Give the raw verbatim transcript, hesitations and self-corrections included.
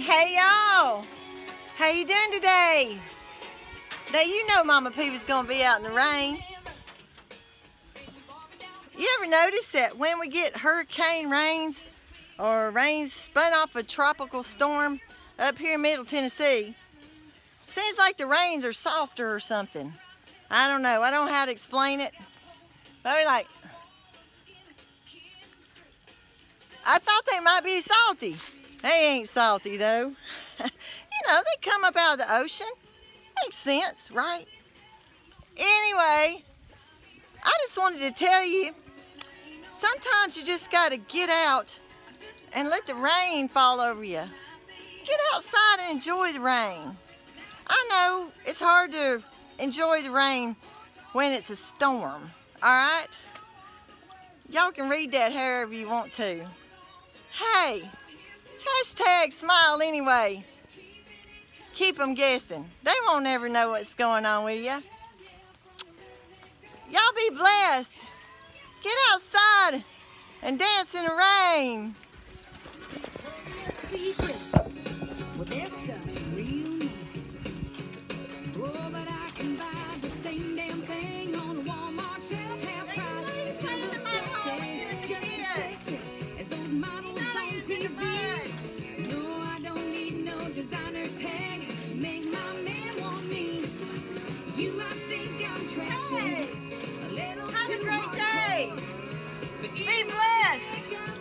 Hey y'all, how you doing today? Now you know Mama P was gonna be out in the rain. You ever notice that when we get hurricane rains or rains spun off a tropical storm up here in Middle Tennessee, seems like the rains are softer or something. I don't know, I don't know how to explain it. But I mean, like, I thought they might be salty. They ain't salty though. You know, they come up out of the ocean. Makes sense, right? Anyway, I just wanted to tell you, sometimes you just gotta get out and let the rain fall over you. Get outside and enjoy the rain. I know it's hard to enjoy the rain when it's a storm, all right? Y'all can read that however you want to. Hey, hashtag smile anyway. Keep them guessing. They won't ever know what's going on with you. Y'all be blessed. Get outside and dance in the rain. Well, their stuff's real nice. Oh, but I can buy the same damn thing on a Walmart shelf, half price. It's still looks sexy, just as sexy as those models on T V. No, I don't need no designer tag to make my man want me. You might think I'm trashy, Hey, a little have a too great day. hardcore, but Be blessed.